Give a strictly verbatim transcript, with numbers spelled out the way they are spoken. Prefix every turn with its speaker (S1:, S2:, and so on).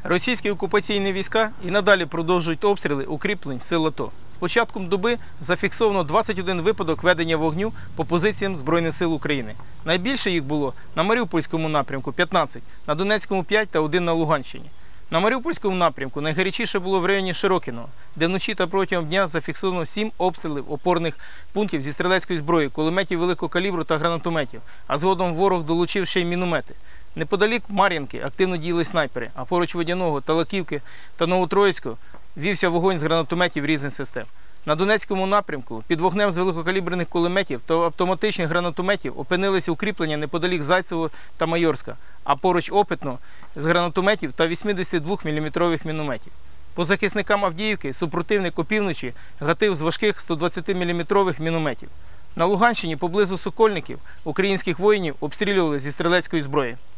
S1: Російські окупаційні війська і надалі продовжують обстріли укріплень сил АТО. З початком доби зафіксовано двадцять один випадок ведення вогню по позиціям Збройних сил України. Найбільше їх було на Маріупольському напрямку – п'ятнадцять, на Донецькому – п'ять та один на Луганщині. На Маріупольському напрямку найгарячіше було в районі Широкиного, де вночі та протягом дня зафіксовано сім обстрілів опорних пунктів зі стрілецької зброї, кулеметів великого калібру та гранатометів, а згодом ворог долучив ще й міномети. Неподалік Мар'їнки активно діяли снайпери, а поруч Водяного, Талаківки та Новотроїцького вівся вогонь з гранатометів різних систем. На Донецькому напрямку під вогнем з великокаліберних кулеметів та автоматичних гранатометів опинилися укріплення неподалік Зайцевого та Майорська, а поруч Опитного з гранатометів та вісімдесятидвоміліметрових мінометів. По захисникам Авдіївки супротивник опівночі гатив з важких стодвадцятиміліметрових мінометів. На Луганщині поблизу Сокольників українських воїнів обстрілювали зі стрілецької зброї.